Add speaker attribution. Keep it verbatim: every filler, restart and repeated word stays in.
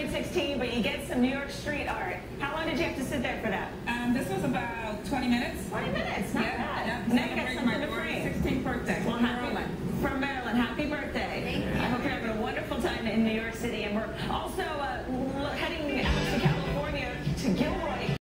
Speaker 1: Sweet sixteen, but you get some New York street art. How long did you have to sit there for that?
Speaker 2: Um, this was about twenty minutes.
Speaker 1: twenty minutes, not
Speaker 2: yeah,
Speaker 1: bad.
Speaker 2: Yeah,
Speaker 1: Now you got something to
Speaker 2: my
Speaker 1: frame.
Speaker 2: sixteenth birthday.
Speaker 1: Well, happy, from Maryland, happy birthday.
Speaker 3: Thank you.
Speaker 1: I hope you're having a wonderful time in New York City. And we're also uh, heading out to California to Gilroy